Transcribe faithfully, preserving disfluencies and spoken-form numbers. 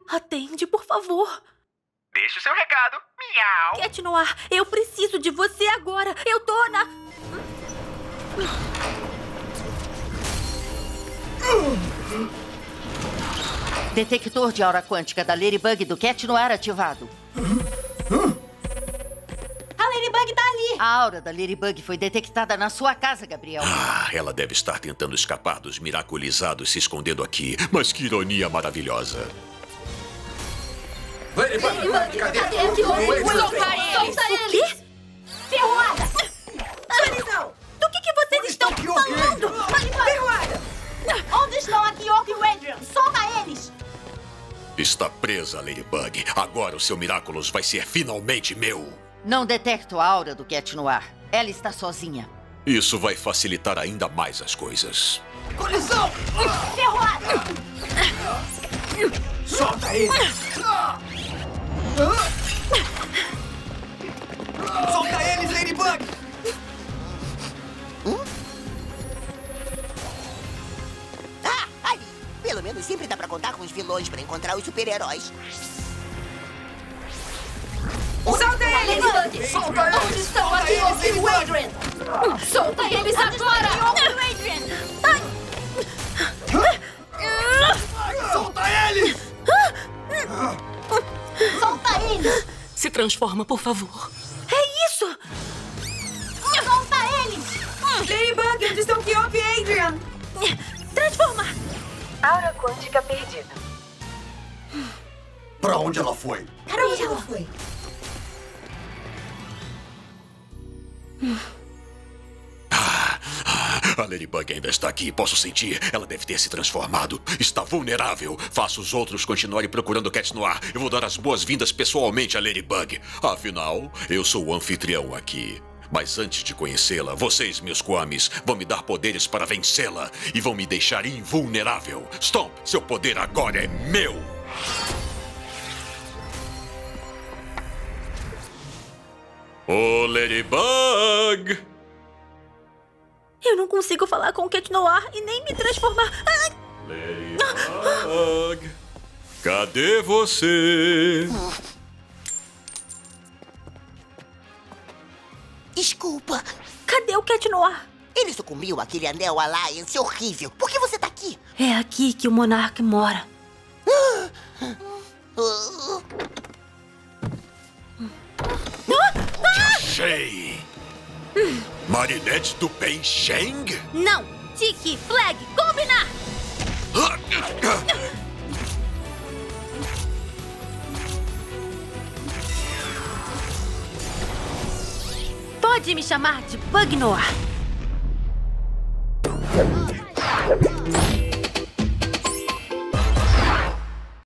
Atende, por favor. Deixe o seu recado. Miau. Cat Noir, eu preciso de você agora. Eu tô na... Detector de aura quântica da Ladybug do Cat Noir ativado. A Ladybug tá ali. A aura da Ladybug foi detectada na sua casa, Gabriel. Ah, ela deve estar tentando escapar dos miraculizados se escondendo aqui. Mas que ironia maravilhosa. Ladybug, cadê? Cadê aqui? Solta ele! Solta ele! O quê? Ferroada. Colisão! Do que, que vocês estão falando? Ferroada. Onde estão a Kyoko e o Adrian? Solta eles. Está presa, Ladybug. Agora o seu Miraculous vai ser finalmente meu. Não detecto a aura do Cat Noir. Ela está sozinha. Isso vai facilitar ainda mais as coisas. Colisão! Ferroada. Solta ele! Solta eles, Ladybug! Ah, ali. Pelo menos sempre dá pra contar com os vilões pra encontrar os super-heróis. Solta eles! Ladybug. Solta eles! Onde estão a Kyoko e o Adrian? Solta eles agora! Solta eles! Solta eles. Se transforma, por favor. É isso! Solta eles. Ladybug, onde estão Kyoko e Adrian? Transforma! Aura quântica perdida. Pra onde ela foi? Para onde ela foi? A Ladybug ainda está aqui. Posso sentir. Ela deve ter se transformado. Está vulnerável. Faça os outros continuarem procurando Cat Noir. Eu vou dar as boas-vindas pessoalmente a Ladybug. Afinal, eu sou o anfitrião aqui. Mas antes de conhecê-la, vocês, meus Kwamis, vão me dar poderes para vencê-la e vão me deixar invulnerável. Stomp, seu poder agora é meu! Ô, Ladybug! Eu não consigo falar com o Cat Noir e nem me transformar. Ai! Ladybug, cadê você? Desculpa. Cadê o Cat Noir? Ele sucumbiu àquele anel Alliance horrível. Por que você tá aqui? É aqui que o Monarca mora. Uh, Achei! Marinette do Pen Sheng? Não! Tiki, Flag, combinar! Pode me chamar de Bug Noir.